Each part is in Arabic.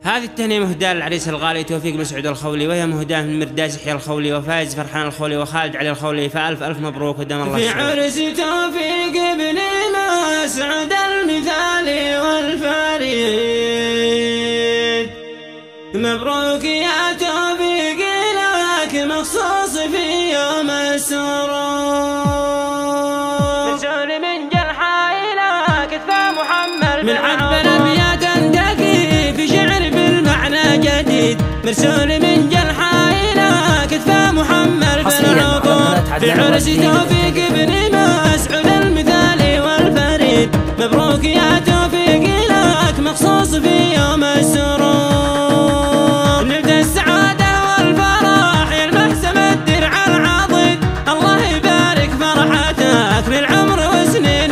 هذه التهنئة مهداة للعريس الغالي توفيق بن سعود الخولي، وهي مهداة من مرداس يحيى الخولي وفايز فرحان الخولي وخالد علي الخولي، فألف ألف مبروك ودام الله في عرس توفيق بن مسعود المثالي والفريد، مبروك يا توفيق لك مخصوص في يوم السرور. مرسول من جلحة إلى كتفى محمد من عذب أبيات تقي في شعر بالمعنى جديد، مرسول من جلحة إلى كتفى محمد بن عطور. في عرس توفيق بن مسعود المثالي والفريد، مبروك يا توفيق لك مخصوص في يوم السرور. نبدأ السعادة والفرح يلمحسم الدرع العضيد، الله يبارك فرحتك للعمر وسنين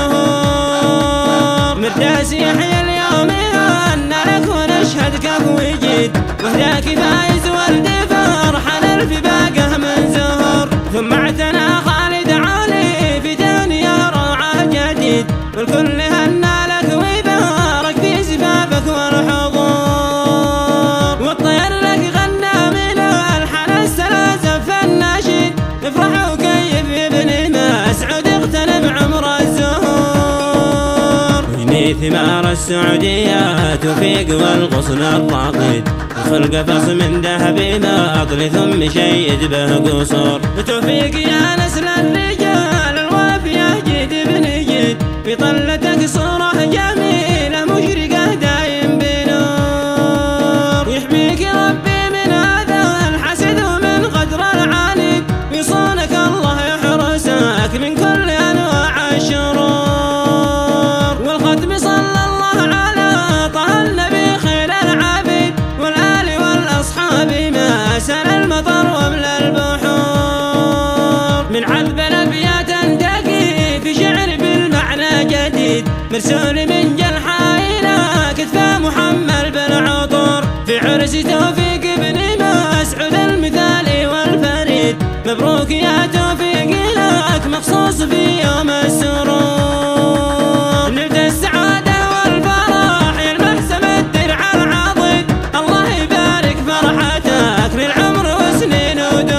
ودهور. مرداس يحيى اليوم يهنى لك ونشهد كف وجيد، وهداك فايز ولد فرحان الف باقه من زهور. ثم اعتنى خالد علي في تهنئة روعة جديد، والكل هنى لك ويبارك في زفافك والحضور. والطير لك غنى من الحن السلاسل النشيد، افرح وكيف يا ابن مسعود اغتنم عمر الزهور. ويني ثمار السعودية توفيق والغصن الطاقيد، الخلق فص من ذهب باطل ثم شيد به قصور. توفيق يا نسل الرجال الوافية جيد بن جيد، في طلتك صورة جميلة مشرقة دايم بنور. يحميك ربي من هذا الحسد ومن غدر العنيد، ويصونك الله يحرسك من كل أنواع الشرور. والختم صلى الله على طه النبي خير العبيد، والآل والأصحاب ما سال المطر واملا البحور. من عذب الأبيات تقي في شعر بالمعنى جديد، مرسول من جلحة إلى كتفى محمد بن عطور. في عرس توفيق بن مسعود المثالي والفريد، مبروك يا توفيق لك مخصوص في يوم السرور. نبدأ السعادة والفرح يلمحسم الدرع العضيد، الله يبارك فرحتك للعمر وسنين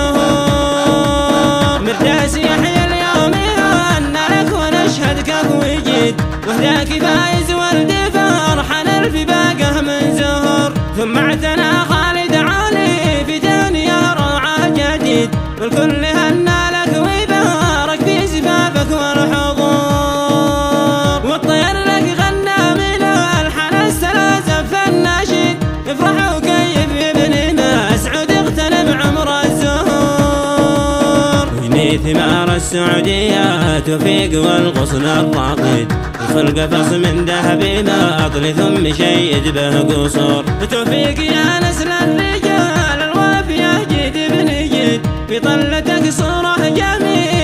ودهور. مرداس يحيى اليوم يهنى لك ونشهد كف وجيد، وهداك فايز ولد فرحان الف باقه من زهور. ثم اعتنى خالد علي في تهنئة روعة جديد، والكل هنى لك ويبارك في زفافك والحضور. والطير لك غنى من الحن السلاسل النشيد، افرح وكيف يا ابن مسعود اغتنم عمر الزهور. ويني ثمار السعودية توفيق والغصن الطاقيد، الخلق فص من ذهب باطل ثم شيد به قصور. توفيق يا نسل الرجال الوافية جيد بن جيد، في طلتك صورة جميلة